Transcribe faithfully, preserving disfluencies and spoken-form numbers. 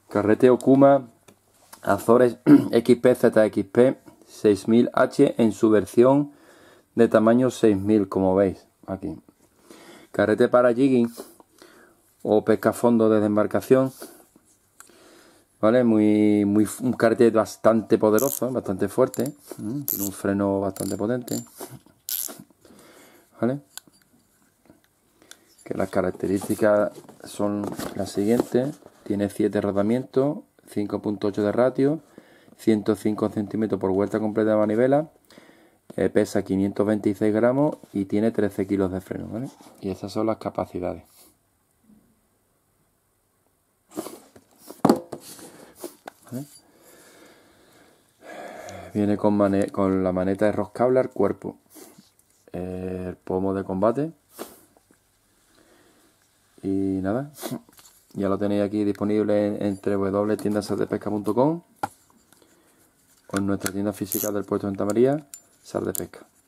Carrete Okuma Azores X P Z X P seis mil H en su versión de tamaño seis mil, como veis aquí. Carrete para jigging o pesca a fondo desde embarcación, ¿vale? Muy, muy, un carrete bastante poderoso, bastante fuerte, tiene un freno bastante potente, ¿vale? Que las características son las siguientes: tiene siete rodamientos, cinco punto ocho de ratio, ciento cinco centímetros por vuelta completa de manivela, eh, pesa quinientos veintiséis gramos y tiene trece kilos de freno, ¿vale? Y esas son las capacidades. ¿Vale? Viene con, con la maneta de roscable al cuerpo, eh, el pomo de combate y nada, ya lo tenéis aquí disponible en, entre w w w punto tienda sal de pesca punto com o en nuestra tienda física del puerto de Santa María, Sal de Pesca.